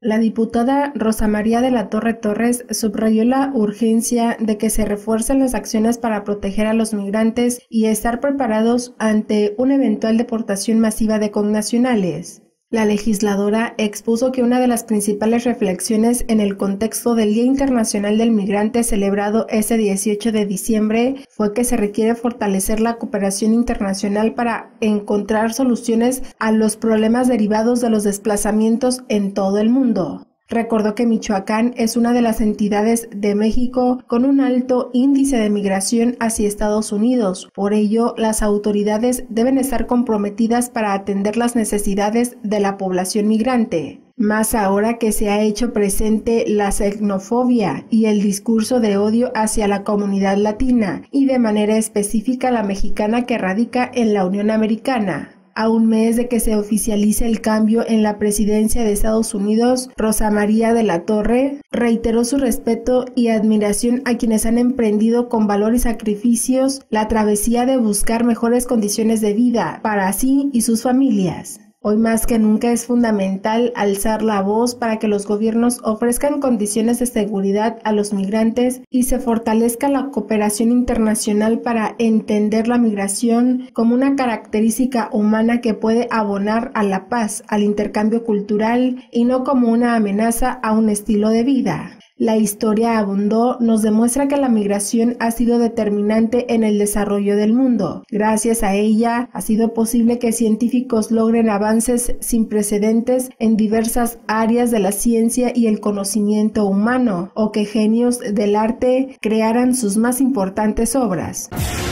La diputada Rosa María de la Torre Torres subrayó la urgencia de que se refuercen las acciones para proteger a los migrantes y estar preparados ante una eventual deportación masiva de connacionales. La legisladora expuso que una de las principales reflexiones en el contexto del Día Internacional del Migrante celebrado ese 18 de diciembre fue que se requiere fortalecer la cooperación internacional para encontrar soluciones a los problemas derivados de los desplazamientos en todo el mundo. Recordó que Michoacán es una de las entidades de México con un alto índice de migración hacia Estados Unidos. Por ello, las autoridades deben estar comprometidas para atender las necesidades de la población migrante. Más ahora que se ha hecho presente la xenofobia y el discurso de odio hacia la comunidad latina y de manera específica la mexicana que radica en la Unión Americana. A un mes de que se oficialice el cambio en la presidencia de Estados Unidos, Rosa María de la Torre reiteró su respeto y admiración a quienes han emprendido con valor y sacrificios la travesía de buscar mejores condiciones de vida para sí y sus familias. Hoy más que nunca es fundamental alzar la voz para que los gobiernos ofrezcan condiciones de seguridad a los migrantes y se fortalezca la cooperación internacional para entender la migración como una característica humana que puede abonar a la paz, al intercambio cultural y no como una amenaza a un estilo de vida. La historia abundó nos demuestra que la migración ha sido determinante en el desarrollo del mundo. Gracias a ella ha sido posible que científicos logren avances sin precedentes en diversas áreas de la ciencia y el conocimiento humano, o que genios del arte crearan sus más importantes obras.